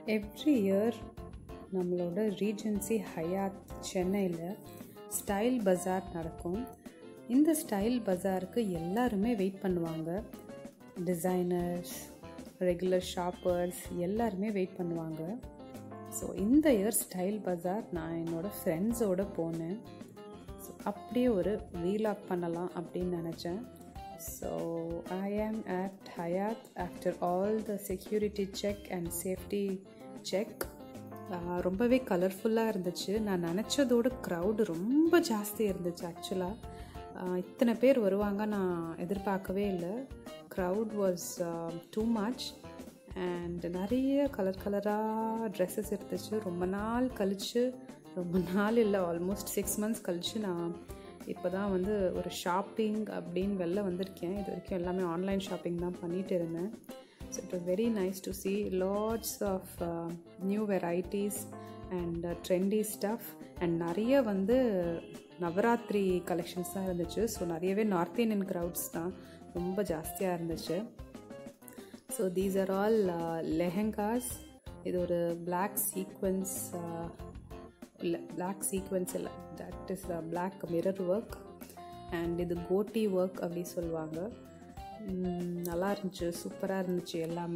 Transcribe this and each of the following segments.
Every year நம்மளோட Regency Hyatt சென்னையில் style bazaar நடக்கும். இந்த ஸ்டைல் பஜாருக்கு எல்லாருமே வெயிட் பண்ணுவாங்க. டிசைனர்ஸ், ரெகுலர் ஷாப்பர்ஸ் எல்லாருமே வெயிட் பண்ணுவாங்க. ஸோ இந்த இயர் ஸ்டைல் பஜார் நான் என்னோடய ஃப்ரெண்ட்ஸோடு போனேன். ஸோ அப்படியே ஒரு வீலாக் பண்ணலாம் அப்படின்னு நினச்சேன். So I am at Hyaat after all the security check and safety check. ரொம்பவே கலர்ஃபுல்லாக இருந்துச்சு. நான் நினச்சதோட க்ரௌடு ரொம்ப ஜாஸ்தி இருந்துச்சு. ஆக்சுவலாக இத்தனை பேர் வருவாங்க நான் எதிர்பார்க்கவே இல்லை. Crowd was too much and நிறைய கலராக ட்ரெஸ்ஸஸ் இருந்துச்சு. ரொம்ப நாள் கழித்து, ரொம்ப நாள் இல்லை, ஆல்மோஸ்ட் 6 months கழித்து நான் இப்போ தான் வந்து ஒரு ஷாப்பிங் அப்படின்னு வெளில வந்திருக்கேன். இது வரைக்கும் எல்லாமே ஆன்லைன் ஷாப்பிங் தான் பண்ணிகிட்டு இருந்தேன். So it was very nice to see lots of new varieties and trendy stuff and நிறைய வந்து நவராத்திரி கலெக்ஷன்ஸ் தான் இருந்துச்சு. ஸோ நிறையவே நார்த் இந்தியன் க்ரௌட்ஸ் தான் ரொம்ப ஜாஸ்தியாக இருந்துச்சு. So these are all lehengas. இது ஒரு பிளாக் சீக்வன்ஸ் இல்லை, பிளாக் சீக்வன்ஸ் இல்லை, that is black mirror work and இது கோட்டி ஒர்க் அப்படி சொல்லுவாங்க. நல்லா இருந்துச்சு, சூப்பராக இருந்துச்சு.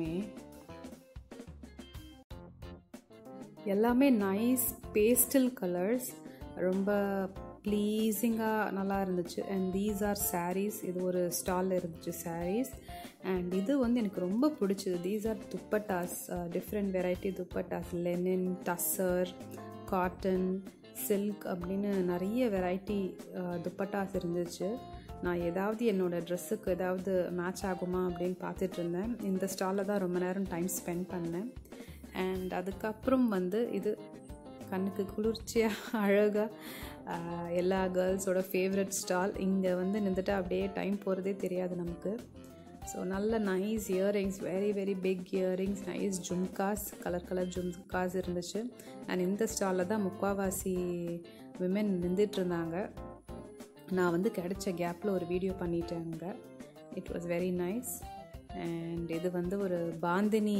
எல்லாமே நைஸ் பேஸ்டல் கலர்ஸ், ரொம்ப ப்ளீஸிங்காக நல்லா இருந்துச்சு. And these are saris. இது ஒரு ஸ்டாலில் இருந்துச்சு சாரீஸ். அண்ட் இது வந்து எனக்கு ரொம்ப பிடிச்சது. These are dupattas, different variety dupattas, linen, tussar, cotton, silk அப்படின்னு நிறைய வெரைட்டி துப்பட்டாஸ் இருந்துச்சு. நான் ஏதாவது என்னோடய ட்ரெஸ்ஸுக்கு ஏதாவது மேட்ச் ஆகுமா அப்படின்னு பார்த்துட்டு இருந்தேன். இந்த ஸ்டாலில் தான் ரொம்ப நேரம் டைம் ஸ்பெண்ட் பண்ணேன். அண்ட் அதுக்கப்புறம் வந்து இது கண்ணுக்கு குளிர்ச்சியாக அழகாக எல்லா கேர்ள்ஸோட ஃபேவரட் ஸ்டால். இங்கே வந்து நின்றுட்டு அப்படியே டைம் போகிறதே தெரியாது நமக்கு. ஸோ நல்ல nice earrings, very big earrings, nice jhumkas, colour jhumkas இருந்துச்சு. அண்ட் இந்த ஸ்டாலில் தான் முக்கால்வாசி விமென் நின்றுட்டு இருந்தாங்க. நான் வந்து கிடைச்ச கேப்பில் ஒரு வீடியோ பண்ணிட்டேங்க. It was very nice. And இது வந்து ஒரு பாந்தினி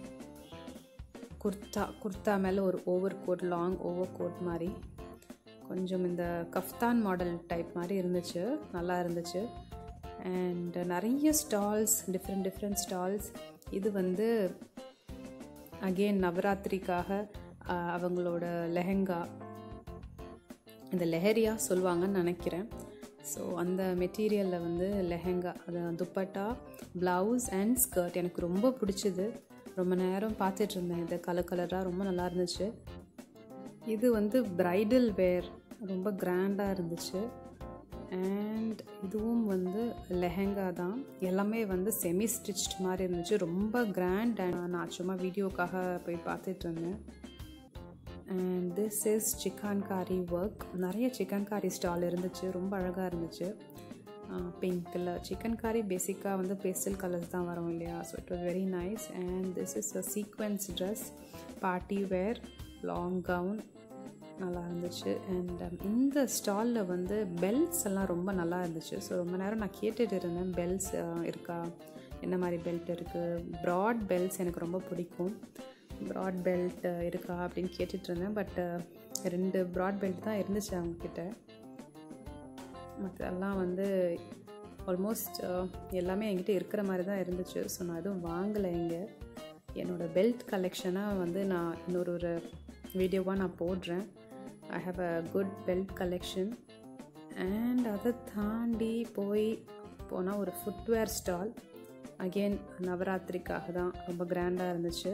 குர்த்தா மேலே ஒரு over coat, long over coat மாதிரி, கொஞ்சம் இந்த கஃப்தான் மாடல் டைப் மாதிரி இருந்துச்சு, நல்லா இருந்துச்சு. அண்ட் நிறைய ஸ்டால்ஸ், டிஃப்ரெண்ட் ஸ்டால்ஸ். இது வந்து அகெயின் நவராத்திரிக்காக அவங்களோட லெஹெங்கா, இந்த லெஹரியா சொல்லுவாங்கன்னு நினைக்கிறேன். ஸோ அந்த மெட்டீரியலில் வந்து லெஹெங்கா, அது துப்பட்டா, ப்ளவுஸ் அண்ட் ஸ்கர்ட் எனக்கு ரொம்ப பிடிச்சிது. ரொம்ப நேரம் பார்த்துட்டு இருந்தேன். இது கலராக ரொம்ப நல்லா இருந்துச்சு. இது வந்து ப்ரைடல் வேர், ரொம்ப கிராண்டாக இருந்துச்சு. அண்ட் இதுவும் வந்து லெஹெங்கா தான். எல்லாமே வந்து செமி ஸ்டிச்ட் மாதிரி இருந்துச்சு, ரொம்ப கிராண்ட். அண்ட் நான் சும்மா வீடியோக்காக போய் பார்த்துட்டு இருந்தேன். And this is chikankari work. நிறைய சிக்கன்காரி ஸ்டால் இருந்துச்சு, ரொம்ப அழகாக இருந்துச்சு. பிங்க்கில் சிக்கன்காரி பேசிக்காக வந்து பேஸ்டல் கலர்ஸ் தான் வரும் இல்லையா. So it was very nice. And this is a sequins dress, party wear, long gown, நல்லா இருந்துச்சு. அண்ட் இந்த ஸ்டாலில் வந்து பெல்ட்ஸ் எல்லாம் ரொம்ப நல்லா இருந்துச்சு. ஸோ ரொம்ப நேரம் நான் கேட்டுட்டு இருந்தேன், பெல்ட்ஸ் இருக்கா, என்ன மாதிரி பெல்ட் இருக்குது. ப்ராட் பெல்ட்ஸ் எனக்கு ரொம்ப பிடிக்கும். ப்ராட் பெல்ட் இருக்கா அப்படின்னு கேட்டுட்டு இருந்தேன். பட் 2 ப்ராட் பெல்ட் தான் இருந்துச்சு அவங்கக்கிட்ட. மற்றெல்லாம் வந்து ஆல்மோஸ்ட் எல்லாமே என்கிட்ட இருக்கிற மாதிரி தான் இருந்துச்சு. ஸோ நான் எதுவும் வாங்கலை. இங்கே என்னோடய பெல்ட் கலெக்ஷனாக வந்து நான் இன்னொரு வீடியோவாக நான் போடுறேன். I have a good belt collection. And அதை தாண்டி போனால் ஒரு ஃபுட்வேர் ஸ்டால், அகெயின் நவராத்திரிக்காக தான், ரொம்ப கிராண்டாக இருந்துச்சு.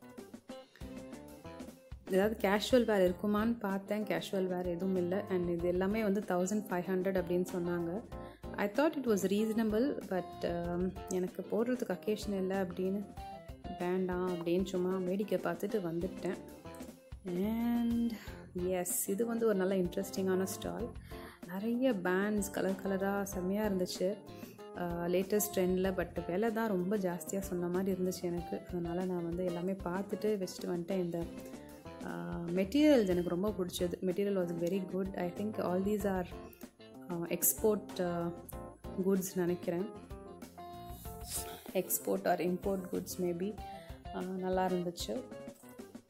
ஏதாவது கேஷுவல் வேர் இருக்குமான்னு பார்த்தேன், கேஷுவல் வேர் எதுவும் இல்லை. அண்ட் இது எல்லாமே வந்து 1500 அப்படின்னு சொன்னாங்க. I thought it was reasonable. But எனக்கு போடுறதுக்கு அக்கேஷன் இல்லை அப்படின்னு, வேண்டாம் அப்படின்னு சும்மா வேடிக்கை பார்த்துட்டு வந்துட்டேன். அண்ட் எஸ், இது வந்து ஒரு நல்ல இன்ட்ரெஸ்டிங்கான ஸ்டால். நிறைய பேண்ட்ஸ் கலராக செம்மையாக இருந்துச்சு, லேட்டஸ்ட் ட்ரெண்டில். பட் விலை தான் ரொம்ப ஜாஸ்தியாக சொன்ன மாதிரி இருந்துச்சு எனக்கு. அதனால் நான் வந்து எல்லாமே பார்த்துட்டு வச்சுட்டு வந்துட்டேன். இந்த மெட்டீரியல்ஸ் எனக்கு ரொம்ப பிடிச்சது. Material was very good. I think all these are export goods நினைக்கிறேன், export or import goods maybe. நல்லா இருந்துச்சு.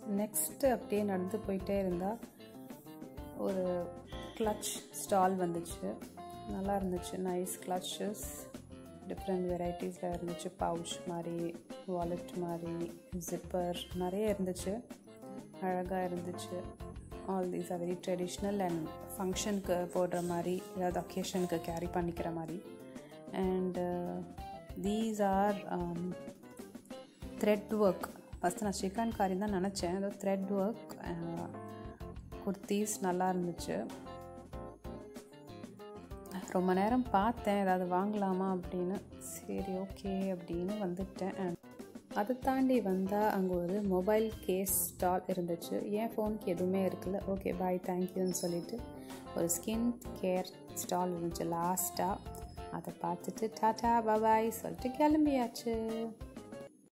நெக்ஸ்ட்டு அப்படியே நடந்து போயிட்டே இருந்தால் ஒரு கிளட்ச் ஸ்டால் வந்துச்சு. நல்லா இருந்துச்சு. நைஸ் கிளட்சஸ், டிஃப்ரெண்ட் வெரைட்டிஸில் இருந்துச்சு. பவுச் மாதிரி, வாலெட் மாதிரி, ஜிப்பர் நிறைய இருந்துச்சு. அழகாக இருந்துச்சு. All these are very traditional and ஃபங்க்ஷனுக்கு போடுற மாதிரி, ஏதாவது ஒகேஷனுக்கு கேரி பண்ணிக்கிற மாதிரி. And these are thread work. First நான் சிக்கன் காரி தான் நினச்சேன். அதோ த்ரெட் ஒர்க் குர்த்தீஸ் நல்லா இருந்துச்சு. ரொம்ப நேரம் பார்த்தேன் ஏதாவது வாங்கலாமா அப்படின்னு. சரி ஓகே அப்படின்னு வந்துட்டேன். அதை தாண்டி வந்தால் அங்கே ஒரு மொபைல் கேஸ் ஸ்டால் இருந்துச்சு. என் ஃபோனுக்கு எதுவுமே இருக்குல்ல. ஓகே பாய் தேங்க்யூன்னு சொல்லிவிட்டு ஒரு ஸ்கின் கேர் ஸ்டால் இருந்துச்சு லாஸ்ட்டாக. அதை பார்த்துட்டு டாட்டா பாய் சொல்லிட்டு கிளம்பியாச்சு.